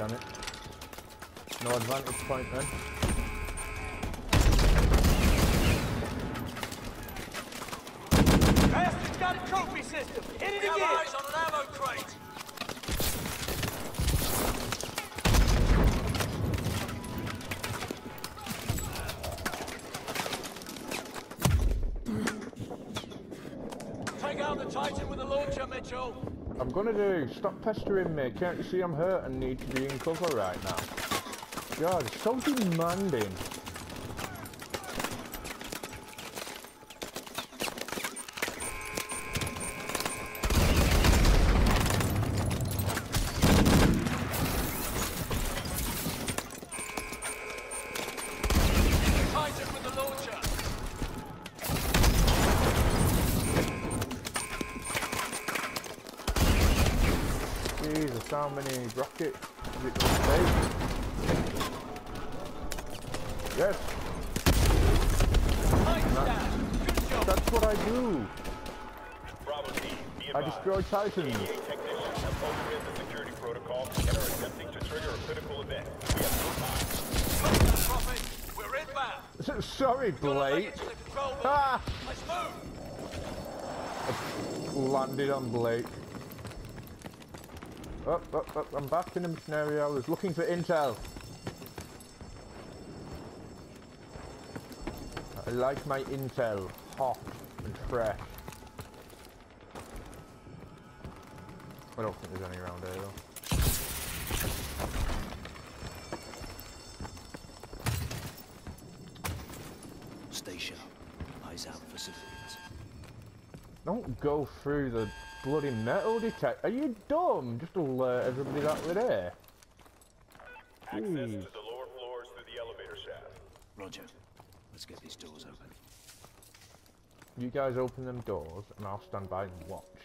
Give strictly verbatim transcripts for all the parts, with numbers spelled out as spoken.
Damn it. No advantage point then. Bastard's got a trophy system! Hit it again! Eyes on an ammo crate! Take out the Titan with the launcher, Mitchell! I'm gonna do. Stop pestering me. Can't you see I'm hurt and need to be in cover right now? God, it's so demanding. Titan with the launcher! Jesus, how many rockets is it going to take? Yes! Titan's down! Good job! That's what I do! Bravo team, be I advised. destroy Titans! E A technicians have overridden the security protocol and are attempting to trigger a critical event. We have no time. Contact, Prophet! We're inbound! Sorry, Gotta make Blake! it to the control room. Ah! Let's move! Landed on Blake. Oh, oh, oh, I'm back in the mission area. I was looking for intel. I like my intel hot and fresh. I don't think there's any around here though. Stay sharp. Eyes out for civilians. Don't go through the bloody metal detector. Are you dumb? Just alert everybody that we're there. Access Jeez. to the lower floors through the elevator shaft. Roger. Let's get these doors open. You guys open them doors and I'll stand by and watch.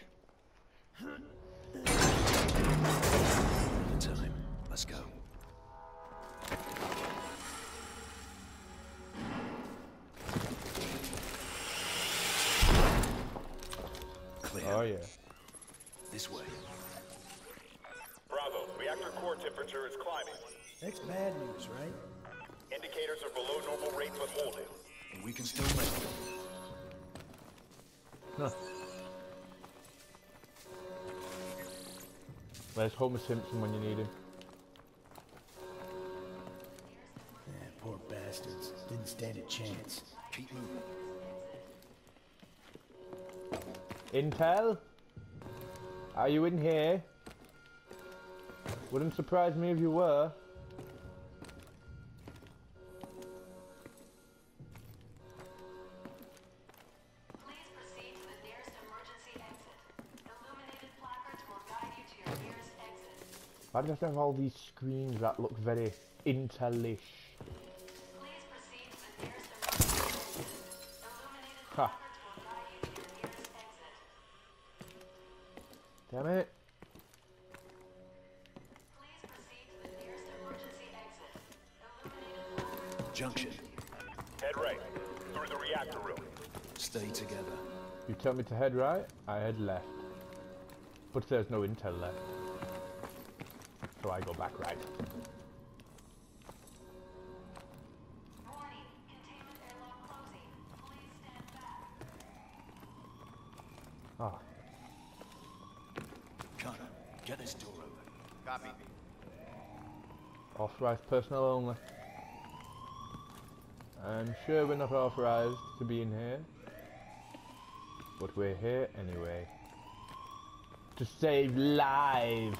Time. Let's go. Clear. Oh yeah. This way. Bravo, reactor core temperature is climbing. That's bad news, right? Indicators are below normal rate but holding. And we can still make it. Huh. Where's Homer Simpson when you need him? Yeah, poor bastards. Didn't stand a chance. Keep moving. Intel? Are you in here? Wouldn't surprise me if you were. Please proceed to the nearest emergency exit. Illuminated placards will guide you to your nearest exit. Why do I have all these screens that look very Intel-ish? Please proceed to the nearest emergency exit. Illuminated Ha. placards will guide you to your nearest exit. Damn it. Please proceed to the nearest emergency exit. Illuminated placards. Junction. Head right, through the reactor room. Stay together. You tell me to head right, I head left. But there's no intel left. So I go back right. Warning, containment airlock closing. Please stand back. Ah, Connor, get this door open. Copy. authorized personnel only. I'm sure we're not authorized to be in here. But we're here anyway. To save lives!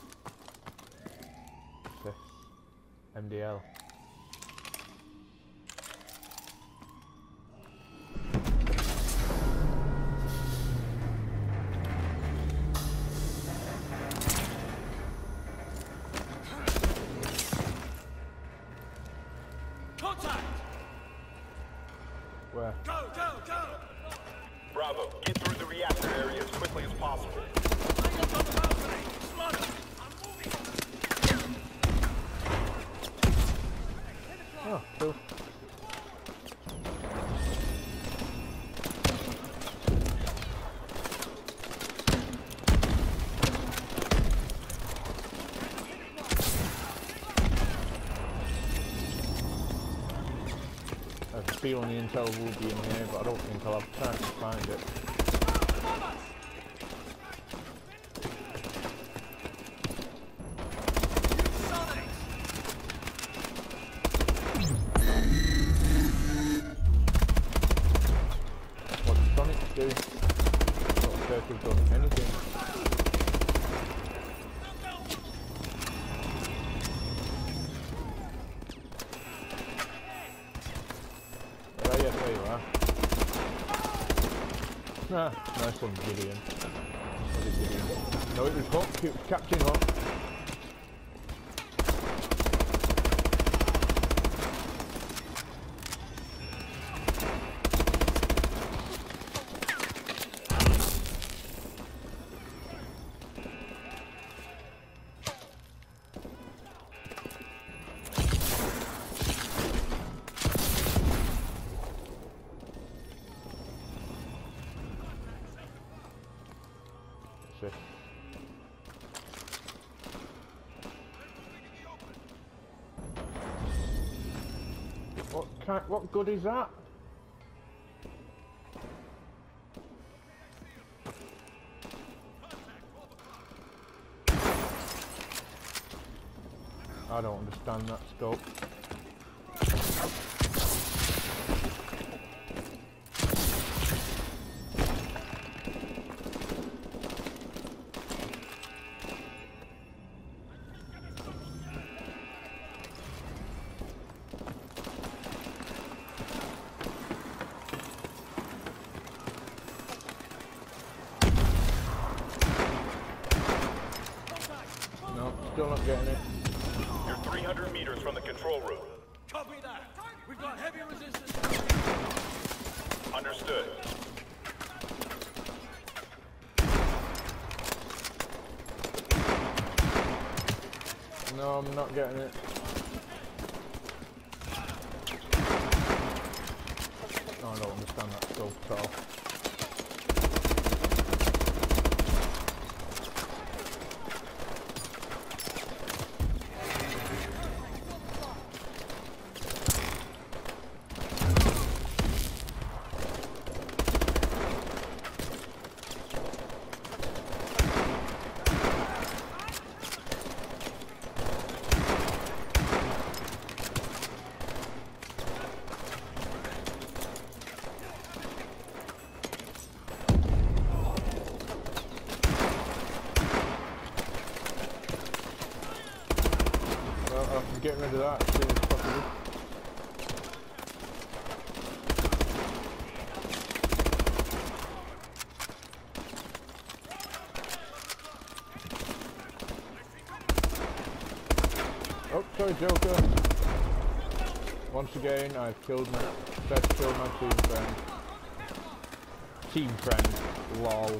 This M D L. Contact! Where? Go, go, go! Bravo, get through the reactor area as quickly as possible. Hang up on the balcony! Slaughter! I'm moving! feeling the intel will be in here, but I don't think I'll have time to find it. What does Sonic do? Not sure if we've done anything. Oh yes, there you are. Ah, nice one, Gideon. What is Gideon? No, it was Hook. It was Captain Hook. What kind, what good is that? I don't understand that scope. No, still not getting it. You're three hundred meters from the control room. Copy that. We've got heavy resistance. Understood. No, I'm not getting it. No, I don't understand that scope at all. Well, I'm getting rid of that as soon as possible. Oh, sorry, Joker. Once again, I've killed my, best killed my team friend. Team friend, lol.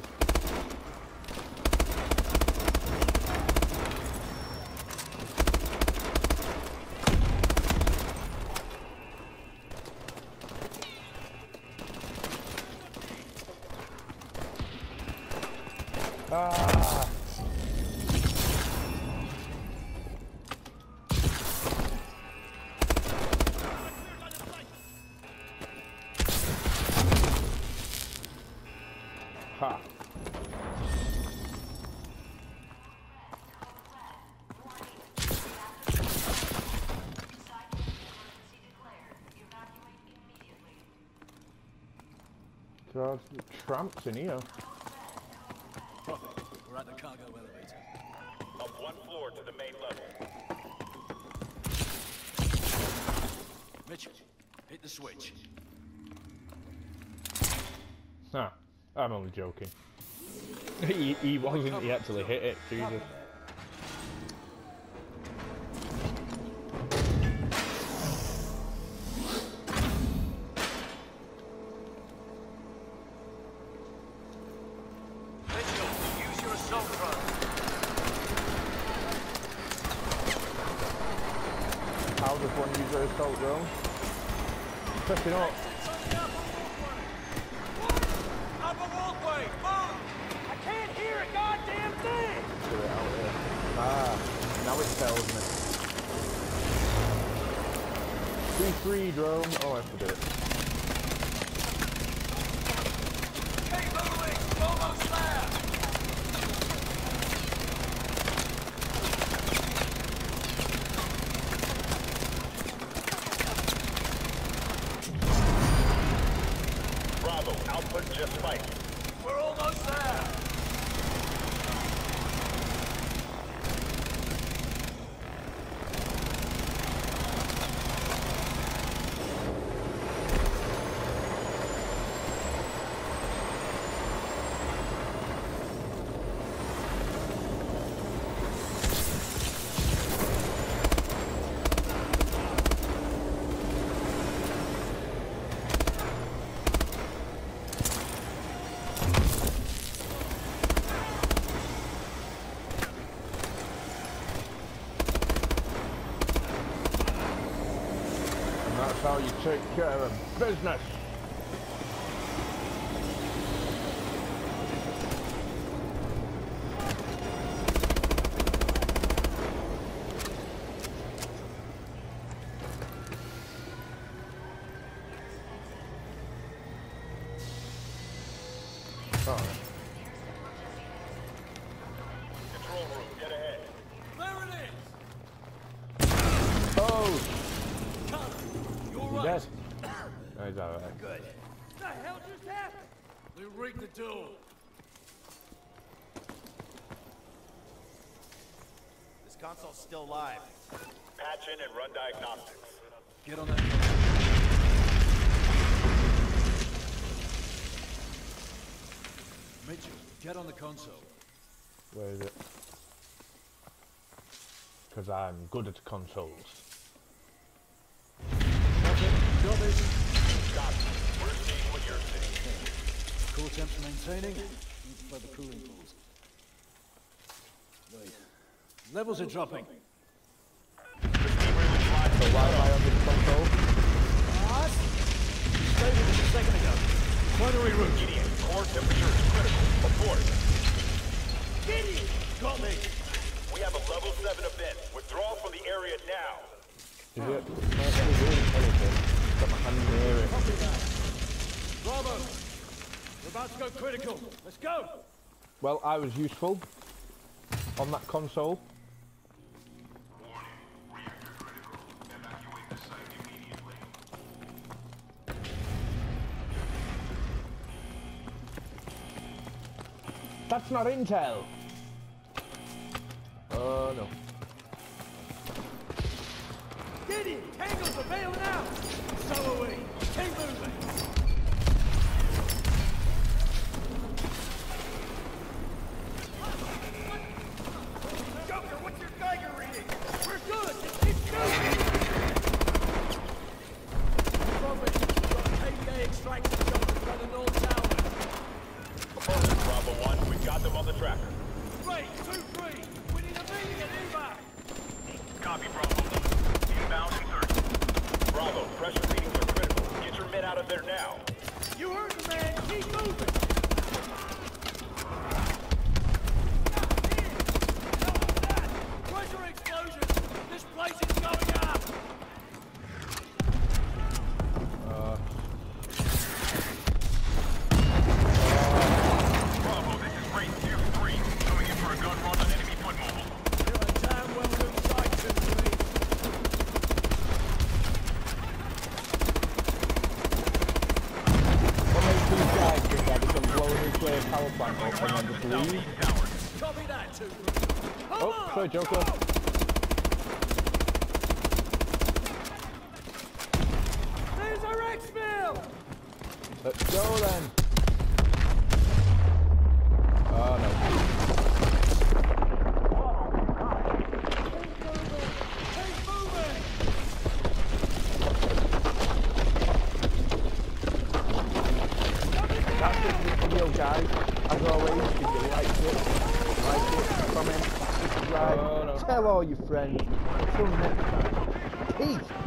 Ah! Ha! There's tramps in here. Copy. We're at the cargo elevator. Up one floor to the main level. Mitchell, hit the switch. Nah, I'm only joking. he, he wasn't, he actually hit it, Jesus. Mitchell, use your assault drone. How does one use their assault drone? Pressing up. Upper walkway, move! I can't hear a goddamn thing! Do it out here. Ah, now it tells me. C three drone. Oh, I have to do it. almost there! Bravo, output just spiked. We're almost there! That's how you take care of business. Oh. Control room, get ahead. There it is! Oh! You're You right. dead? No, he's alright. Good. What the hell just happened? We rigged the door. This console's still live. Patch in and run diagnostics. Get on that. Mitchell, get on the console. Where is it? Because I'm good at consoles. Roger, got this. Copy. We're seeing what you're seeing. Core temps maintaining. Need to flood the cooling pools. Wait. Levels are dropping. The steam really flies So why am I on this console? Stay with us a second ago. Primary route. Gideon, core temperature is critical. Abort. Gideon! Got me. We have a level seven event. Withdraw from the area now. Is it? No, it's not really anything. Got my hand near it. Copy that. Bravo. We're about to go critical. Let's go. Well, I was useful on that console. That's not intel. Oh no. Gideon! Tangles are bailing out! So are we. Keep moving! Joker, what's your Geiger reading? We're good! Just keep shooting! Robert, we've got K D A extraction jumpers by the North Tower. Affirmative, Bravo one. We've got them on the tracker. Three, two, three! We need a meeting at evac! Copy, Bravo one. Inbound and search. Bravo, pressure readings are critical. Get your men out of there now. You heard the man! Keep moving! Pressure explosion! This place is going up! Uh, Bravo, this is Race two three. Coming in for a gun run on enemy foot mobile. You're a damn well good sight, two, three. what makes these guys think that they can blow a nuclear power plant up and then just leave? Southeast towers. Copy that, two, three. Come Oh, on! sorry, Joker. There's our exfil! Let's go then. Oh no. Keep moving! That's it for the video, guys. As always, if you liked it, like it, comment, subscribe, Oh, tell all your friends. Until next time. Peace.